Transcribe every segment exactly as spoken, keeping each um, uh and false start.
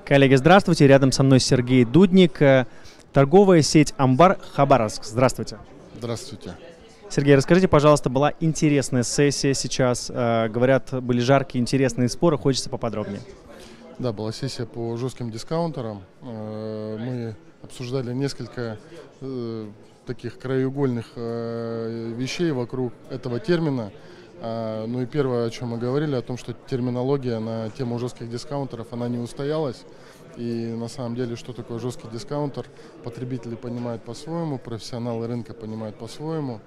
Коллеги, здравствуйте. Рядом со мной Сергей Дудник, торговая сеть «Амбар», Хабаровск. Здравствуйте. Здравствуйте. Сергей, расскажите, пожалуйста, была интересная сессия сейчас. Говорят, были жаркие, интересные споры. Хочется поподробнее. Да, была сессия по жестким дискаунтерам. Мы обсуждали несколько таких краеугольных вещей вокруг этого термина. Ну и первое, о чем мы говорили, о том, что терминология на тему жестких дискаунтеров, она не устоялась. И на самом деле, что такое жесткий дискаунтер, потребители понимают по-своему, профессионалы рынка понимают по-своему.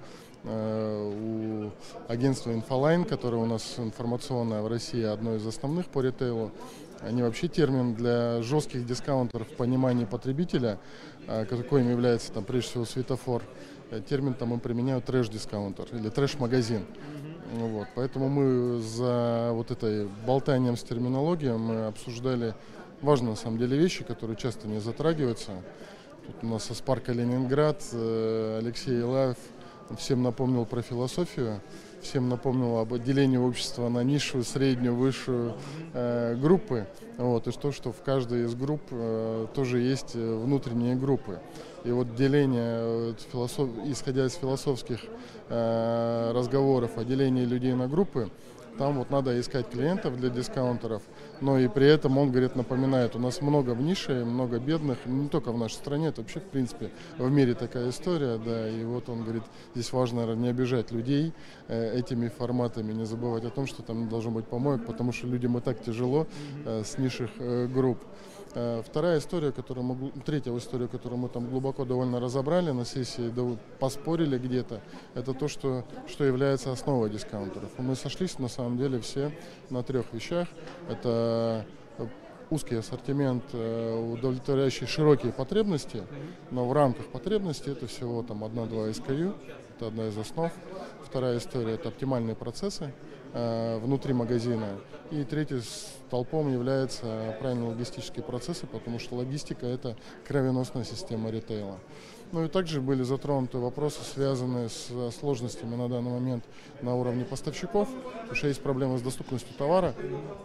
У агентства Infoline, которое у нас информационное в России, одно из основных по ритейлу, они вообще термин для жестких дискаунтеров в понимании потребителя, каким является там прежде всего светофор, термин там им применяют трэш-дискаунтер или трэш-магазин. Вот, поэтому мы за вот этой болтанием с терминологией мы обсуждали важные на самом деле вещи, которые часто не затрагиваются. Тут у нас со Спарка Ленинград Алексей Илаев всем напомнил про философию, всем напомнил об отделении общества на низшую, среднюю, высшую э, группы. Вот, и то, что в каждой из групп э, тоже есть внутренние группы. И вот деление, философ... исходя из философских э, разговоров о делении людей на группы, там вот надо искать клиентов для дискаунтеров, но и при этом он, говорит, напоминает, у нас много в нише, много бедных, не только в нашей стране, это вообще, в принципе, в мире такая история, да, и вот он говорит, здесь важно не обижать людей э, этими форматами, не забывать о том, что там не должно быть помоек, потому что людям и так тяжело э, с низших э, групп. Вторая история, которую мы, третья история, которую мы там глубоко довольно разобрали на сессии, да, поспорили где-то, это то, что, что является основой дискаунтеров. И мы сошлись на самом деле все на трех вещах. Это узкий ассортимент, удовлетворяющий широкие потребности, но в рамках потребностей это всего там одна-два эс кей ю, это одна из основ. Вторая история – это оптимальные процессы э, внутри магазина. И третий столпом является правильные логистические процессы, потому что логистика – это кровеносная система ритейла. Ну и также были затронуты вопросы, связанные с сложностями на данный момент на уровне поставщиков, потому что есть проблемы с доступностью товара.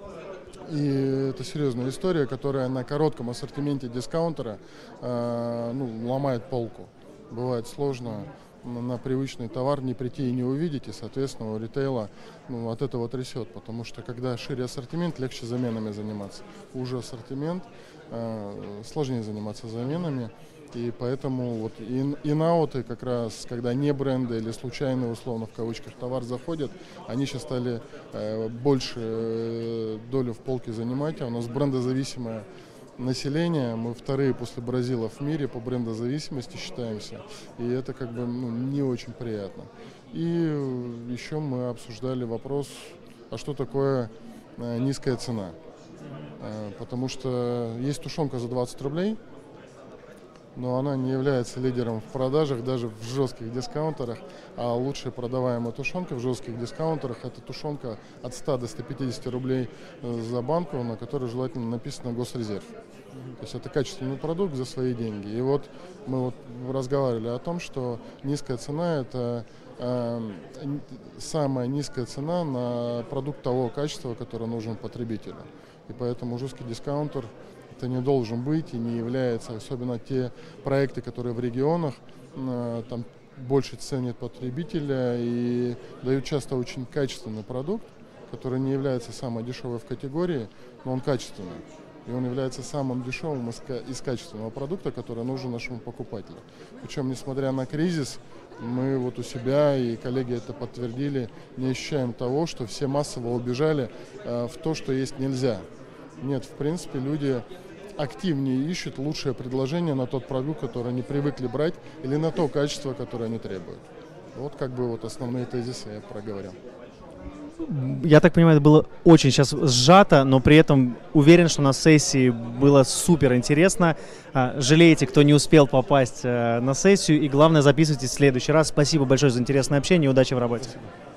И это серьезная история, которая на коротком ассортименте дискаунтера э, ну, ломает полку. Бывает сложно на, на привычный товар не прийти и не увидеть, и, соответственно, у ритейла ну, от этого трясет, потому что когда шире ассортимент, легче заменами заниматься. Уже ассортимент, э, сложнее заниматься заменами. И поэтому вот ин-ауты, как раз, когда не бренды или случайные, условно, в кавычках, товар заходят, они сейчас стали э, больше э, долю в полке занимать, а у нас брендозависимое население, мы вторые после Бразилов в мире по брендозависимости считаемся, и это как бы ну, не очень приятно. И еще мы обсуждали вопрос, а что такое э, низкая цена, э, потому что есть тушенка за двадцать рублей, но она не является лидером в продажах даже в жестких дискаунтерах, а лучшая продаваемая тушенка в жестких дискаунтерах – это тушенка от ста до ста пятидесяти рублей за банку, на которой желательно написано «Госрезерв». То есть это качественный продукт за свои деньги. И вот мы вот разговаривали о том, что низкая цена – это э, самая низкая цена на продукт того качества, которое нужен потребителю. И поэтому жесткий дискаунтер – это не должен быть и не является, особенно те проекты, которые в регионах, там больше ценят потребителя и дают часто очень качественный продукт, который не является самой дешевой в категории, но он качественный. И он является самым дешевым из качественного продукта, который нужен нашему покупателю. Причем, несмотря на кризис, мы вот у себя, и коллеги это подтвердили, не ощущаем того, что все массово убежали в то, что есть нельзя. Нет, в принципе, люди активнее ищут лучшее предложение на тот продукт, который они привыкли брать, или на то качество, которое они требуют. Вот как бы вот основные тезисы я проговорил. Я так понимаю, это было очень сейчас сжато, но при этом уверен, что на сессии было супер интересно. Жалеете, кто не успел попасть на сессию, и главное, записывайтесь в следующий раз. Спасибо большое за интересное общение и удачи в работе. Спасибо.